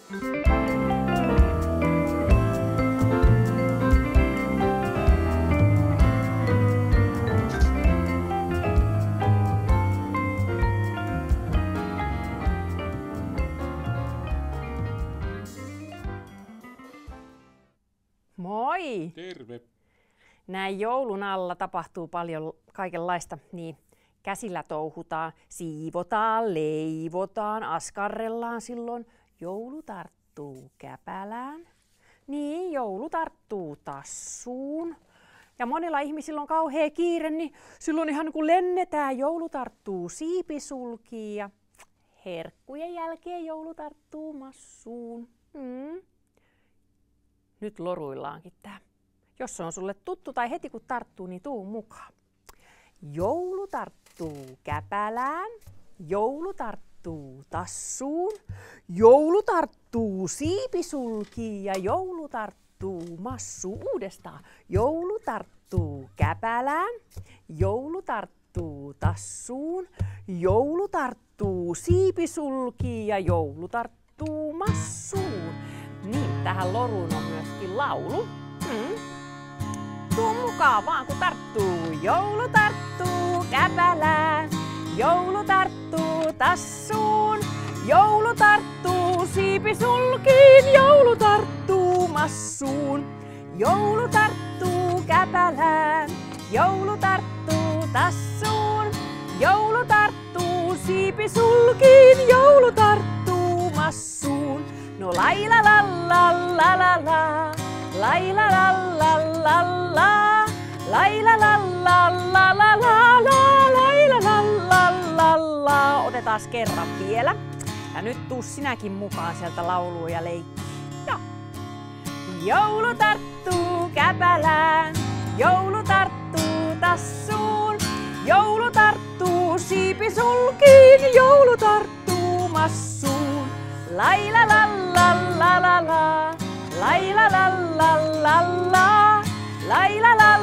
Moi! Terve! Näin joulun alla tapahtuu paljon kaikenlaista, niin käsillä touhutaan, siivotaan, leivotaan, askarrellaan silloin. Joulu tarttuu käpälään, niin joulu tarttuu tassuun. Ja monilla ihmisillä on kauhea kiire, niin silloin ihan kun lennetään, joulu tarttuu siipisulkiin ja herkkujen jälkeen joulu tarttuu massuun. Nyt loruillaankin tää. Jos se on sulle tuttu tai heti kun tarttuu, niin tuu mukaan. Joulu tarttuu käpälään, joulu tarttuu tassuun, joulu tarttuu siipisulkiin ja joulu tarttuu massuun. Uudestaan. Joulu tarttuu käpälään, joulu tarttuu tassuun, joulu tarttuu siipisulkiin ja joulu tarttuu massuun. Niin, tähän loruun on myöskin laulu. Tuu mukaan vaan kun tarttuu. Joulu tarttuu käpälään, joulu tarttuu tassuun, joulu tarttuu siipisulkiin, joulu tarttuu massuun. Joulu tarttuu käpälään, joulu tarttuu tassuun, joulu tarttuu siipisulkiin, joulu tarttuu massuun. No lai la la la la la la, lai la la la la la, lai la la la la la la la, lai la la la la la. Otetaan kerran vielä. Ja nyt tuu sinäkin mukaan sieltä lauluun ja leikkiin. Ja. Joulu tarttuu käpälään, joulu tarttuu tassuun, joulu tarttuu siipisulkiin, joulu tarttuu massuun. Lai la la la la la la, lai la la la la la, lai la la